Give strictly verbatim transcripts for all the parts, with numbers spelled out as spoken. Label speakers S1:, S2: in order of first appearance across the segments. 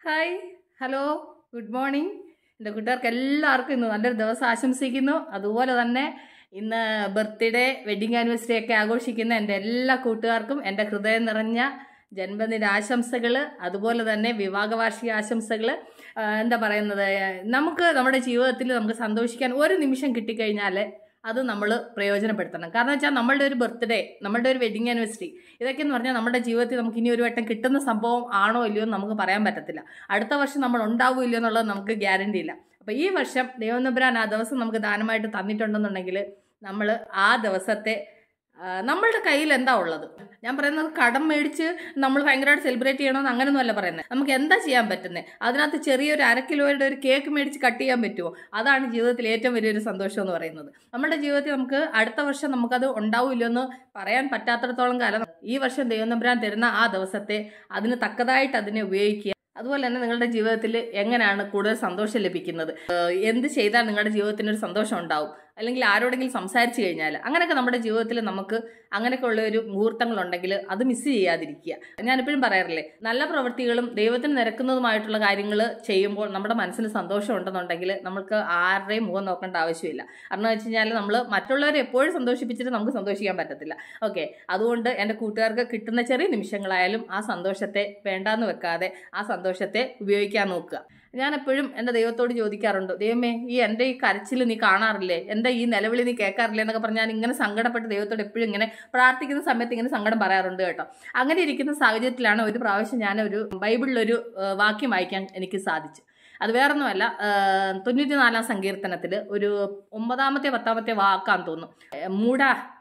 S1: Hi, hello, good morning. എൻ്റെ കൂട്ടുകാർക്ക് എല്ലാവർക്കും ഇന്ന് നല്ലൊരു ദിവസം ആശംസിക്കുന്നു. അതുപോലെ തന്നെ ഇന്ന് ബർത്ത്ഡേ, വെഡിങ് ആനിവേഴ്സറി ഒക്കെ ആഘോഷിക്കുന്ന എൻ്റെ എല്ലാ കൂട്ടുകാർക്കും എൻ്റെ ഹൃദയം നിറഞ്ഞ ജന്മദിന ആശംസകൾ, അതുപോലെ തന്നെ വിവാഹ വാർഷിക ആശംസകൾ. എന്താ പറയുന്നത്, നമുക്ക് നമ്മുടെ ജീവിതത്തിൽ നമുക്ക് സന്തോഷിക്കാൻ ഒരു നിമിഷം കിട്ടിക്കഴിഞ്ഞാൽ അത് നമ്മൾ പ്രയോജനപ്പെടുത്തണം. കാരണം വെച്ചാൽ നമ്മളുടെ ഒരു ബർത്ത്ഡേ, നമ്മളുടെ ഒരു വെഡിങ് ആനിവേഴ്സറി, ഇതൊക്കെ എന്ന് പറഞ്ഞാൽ നമ്മുടെ ജീവിതത്തിൽ നമുക്ക് ഇനി ഒരു വട്ടം കിട്ടുന്ന സംഭവം ആണോ ഇല്ലയോ എന്ന് നമുക്ക് പറയാൻ പറ്റത്തില്ല. അടുത്ത വർഷം നമ്മൾ ഉണ്ടാവുമോ ഇല്ലയോ എന്നുള്ളത് നമുക്ക് ഗ്യാരണ്ടി ഇല്ല. അപ്പോൾ ഈ വർഷം ദൈവം തമ്പുരാൻ ആ ദിവസം നമുക്ക് ദാനമായിട്ട് തന്നിട്ടുണ്ടെന്നുണ്ടെങ്കിൽ നമ്മൾ ആ ദിവസത്തെ നമ്മളുടെ കയ്യിൽ എന്താ ഉള്ളത്, ഞാൻ പറയുന്നത് കടം മേടിച്ച് നമ്മൾ ഭയങ്കരമായിട്ട് സെലിബ്രേറ്റ് ചെയ്യണമെന്ന് അങ്ങനെയൊന്നും അല്ല പറയുന്നത്. നമുക്ക് എന്താ ചെയ്യാൻ പറ്റുന്നത്, അതിനകത്ത് ചെറിയൊരു അര കിലോയുടെ ഒരു കേക്ക് മേടിച്ച് കട്ട് ചെയ്യാൻ പറ്റുമോ? അതാണ് ജീവിതത്തിൽ ഏറ്റവും വലിയൊരു സന്തോഷം എന്ന് പറയുന്നത്. നമ്മുടെ ജീവിതത്തിൽ നമുക്ക് അടുത്ത വർഷം നമുക്കത് ഉണ്ടാവില്ലോ എന്ന് പറയാൻ പറ്റാത്തിടത്തോളം കാലം ഈ വർഷം ദൈവം തമ്പുരാൻ തരുന്ന ആ ദിവസത്തെ അതിന് തക്കതായിട്ട് അതിനെ ഉപയോഗിക്കുക. അതുപോലെ തന്നെ നിങ്ങളുടെ ജീവിതത്തിൽ എങ്ങനെയാണ് കൂടുതൽ സന്തോഷം ലഭിക്കുന്നത്, എന്ത് ചെയ്താൽ നിങ്ങളുടെ ജീവിതത്തിനൊരു സന്തോഷം ഉണ്ടാവും, അല്ലെങ്കിൽ ആരോടെങ്കിലും സംസാരിച്ചു കഴിഞ്ഞാൽ, അങ്ങനെയൊക്കെ നമ്മുടെ ജീവിതത്തിൽ നമുക്ക് അങ്ങനെയൊക്കെ ഉള്ള ഒരു മുഹൂർത്തങ്ങളുണ്ടെങ്കിൽ അത് മിസ് ചെയ്യാതിരിക്കുക. ഞാനിപ്പോഴും പറയാറില്ലേ, നല്ല പ്രവൃത്തികളും ദൈവത്തിന് നിരക്കുന്നതുമായിട്ടുള്ള കാര്യങ്ങൾ ചെയ്യുമ്പോൾ നമ്മുടെ മനസ്സിന് സന്തോഷം ഉണ്ടെന്നുണ്ടെങ്കിൽ നമുക്ക് ആരുടെയും മുഖം നോക്കേണ്ട ആവശ്യമില്ല. കാരണം വെച്ച് കഴിഞ്ഞാൽ നമ്മൾ മറ്റുള്ളവരെ എപ്പോഴും സന്തോഷിപ്പിച്ചിട്ട് നമുക്ക് സന്തോഷിക്കാൻ പറ്റത്തില്ല. ഓക്കെ, അതുകൊണ്ട് എൻ്റെ കൂട്ടുകാർക്ക് കിട്ടുന്ന ചെറിയ നിമിഷങ്ങളായാലും ആ സന്തോഷത്തെ വേണ്ടാന്ന് വെക്കാതെ ആ സന്തോഷത്തെ ഉപയോഗിക്കാൻ നോക്കുക. ഞാൻ എപ്പോഴും എൻ്റെ ദൈവത്തോട് ചോദിക്കാറുണ്ട്, ദൈവമേ, ഈ എൻ്റെ ഈ കരച്ചിൽ നീ കാണാറില്ലേ, എൻ്റെ ഈ നിലവിളി നീ കേൾക്കാറില്ലേ എന്നൊക്കെ പറഞ്ഞ് ഞാൻ ഇങ്ങനെ സങ്കടപ്പെട്ട് ദൈവത്തോട് എപ്പോഴും ഇങ്ങനെ പ്രാർത്ഥിക്കുന്ന സമയത്ത് ഇങ്ങനെ സങ്കടം പറയാറുണ്ട് കേട്ടോ. അങ്ങനെ ഇരിക്കുന്ന സാഹചര്യത്തിലാണ് ഒരു പ്രാവശ്യം ഞാൻ ഒരു ബൈബിളിലൊരു വാക്യം വായിക്കാൻ എനിക്ക് സാധിച്ചു. അത് വേറൊന്നുമല്ല, തൊണ്ണൂറ്റി നാലാം സങ്കീർത്തനത്തിൽ ഒരു ഒമ്പതാമത്തെ പത്താമത്തെ വാക്കാന്ന് തോന്നുന്നു, മൂട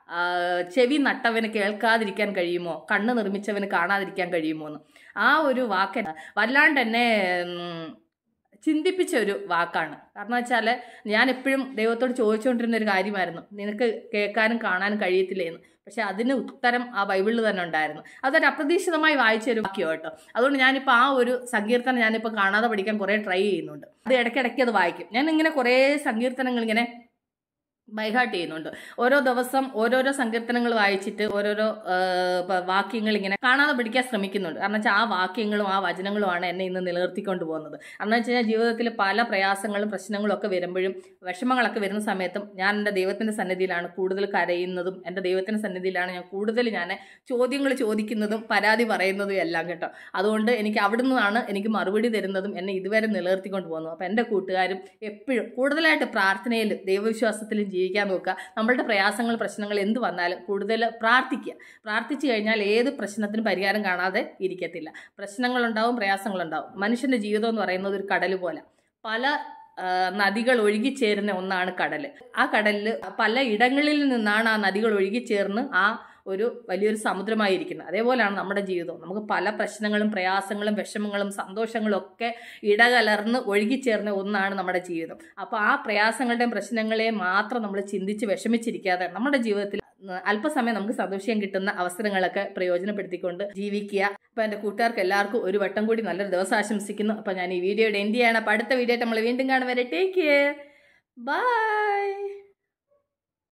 S1: ചെവി നട്ടവന് കേൾക്കാതിരിക്കാൻ കഴിയുമോ, കണ്ണ് നിർമ്മിച്ചവന് കാണാതിരിക്കാൻ കഴിയുമോ എന്ന്. ആ ഒരു വാക്ക് വല്ലാണ്ട് എന്നെ ചിന്തിപ്പിച്ച ഒരു വാക്കാണ്. കാരണം വെച്ചാൽ ഞാൻ എപ്പോഴും ദൈവത്തോട് ചോദിച്ചുകൊണ്ടിരുന്ന ഒരു കാര്യമായിരുന്നു, നിനക്ക് കേൾക്കാനും കാണാനും കഴിയത്തില്ലേന്ന്. പക്ഷെ അതിന് ഉത്തരം ആ ബൈബിളിൽ തന്നെ ഉണ്ടായിരുന്നു. അതൊരു അപ്രതീക്ഷിതമായി വായിച്ച ഒരു വാക്യം കേട്ടോ. അതുകൊണ്ട് ഞാനിപ്പോൾ ആ ഒരു സങ്കീർത്തനം ഞാനിപ്പോൾ കാണാതെ പഠിക്കാൻ കുറേ ട്രൈ ചെയ്യുന്നുണ്ട്. അത് ഇടയ്ക്കിടയ്ക്ക് അത് വായിക്കും. ഞാൻ ഇങ്ങനെ കുറേ സങ്കീർത്തനങ്ങൾ ഇങ്ങനെ ബൈഹാർട്ട് ചെയ്യുന്നുണ്ട്. ഓരോ ദിവസം ഓരോരോ സങ്കീർത്തനങ്ങൾ വായിച്ചിട്ട് ഓരോരോ വാക്യങ്ങൾ ഇങ്ങനെ കാണാതെ പഠിക്കാൻ ശ്രമിക്കുന്നുണ്ട്. കാരണം വെച്ചാൽ ആ വാക്യങ്ങളും ആ വചനങ്ങളുമാണ് എന്നെ ഇന്ന് നിലനിർത്തിക്കൊണ്ട് പോകുന്നത്. കാരണം വെച്ച് കഴിഞ്ഞാൽ ജീവിതത്തിൽ പല പ്രയാസങ്ങളും പ്രശ്നങ്ങളും ഒക്കെ വരുമ്പോഴും വിഷമങ്ങളൊക്കെ വരുന്ന സമയത്തും ഞാൻ എൻ്റെ ദൈവത്തിൻ്റെ സന്നിധിയിലാണ് കൂടുതൽ കരയുന്നതും, എൻ്റെ ദൈവത്തിൻ്റെ സന്നിധിയിലാണ് ഞാൻ കൂടുതൽ ഞാൻ ചോദ്യങ്ങൾ ചോദിക്കുന്നതും പരാതി പറയുന്നതും എല്ലാം കേട്ടോ. അതുകൊണ്ട് എനിക്ക് അവിടെ നിന്നാണ് എനിക്ക് മറുപടി തരുന്നതും എന്നെ ഇതുവരെ നിലനിർത്തിക്കൊണ്ട് പോകുന്നത്. അപ്പോൾ എൻ്റെ കൂട്ടുകാരും എപ്പോഴും കൂടുതലായിട്ട് പ്രാർത്ഥനയിൽ ദൈവവിശ്വാസത്തിലും ജീവിക്കാൻ നോക്കുക. നമ്മളുടെ പ്രയാസങ്ങൾ പ്രശ്നങ്ങൾ എന്ത് വന്നാലും കൂടുതൽ പ്രാർത്ഥിക്കുക. പ്രാർത്ഥിച്ചു കഴിഞ്ഞാൽ ഏത് പ്രശ്നത്തിനും പരിഹാരം കാണാതെ ഇരിക്കത്തില്ല. പ്രശ്നങ്ങളുണ്ടാവും, പ്രയാസങ്ങളുണ്ടാവും. മനുഷ്യൻ്റെ ജീവിതം എന്ന് പറയുന്നത് ഒരു കടൽ പോലെ, പല നദികൾ ഒഴുകിച്ചേരുന്ന ഒന്നാണ് കടൽ. ആ കടലിൽ പല ഇടങ്ങളിൽ നിന്നാണ് ആ നദികൾ ഒഴുകിച്ചേർന്ന് ആ ഒരു വലിയൊരു സമുദ്രമായിരിക്കുന്നത്. അതേപോലെയാണ് നമ്മുടെ ജീവിതം. നമുക്ക് പല പ്രശ്നങ്ങളും പ്രയാസങ്ങളും വിഷമങ്ങളും സന്തോഷങ്ങളും ഒക്കെ ഇടകലർന്ന് ഒഴുകിച്ചേർന്ന ഒന്നാണ് നമ്മുടെ ജീവിതം. അപ്പോൾ ആ പ്രയാസങ്ങളുടെയും പ്രശ്നങ്ങളെയും മാത്രം നമ്മൾ ചിന്തിച്ച് വിഷമിച്ചിരിക്കാതെ നമ്മുടെ ജീവിതത്തിൽ അല്പസമയം നമുക്ക് സന്തോഷിക്കാൻ കിട്ടുന്ന അവസരങ്ങളൊക്കെ പ്രയോജനപ്പെടുത്തിക്കൊണ്ട് ജീവിക്കുക. അപ്പോൾ എൻ്റെ കൂട്ടുകാർക്ക് എല്ലാവർക്കും ഒരു വട്ടം കൂടി നല്ലൊരു ദിവസം ആശംസിക്കുന്നു. അപ്പോൾ ഞാൻ ഈ വീഡിയോയുടെ എൻഡ് ചെയ്യണം. അപ്പോൾ അടുത്ത വീഡിയോ നമ്മൾ വീണ്ടും കാണും വരെ ടേക്ക് കെയർ, ബൈ.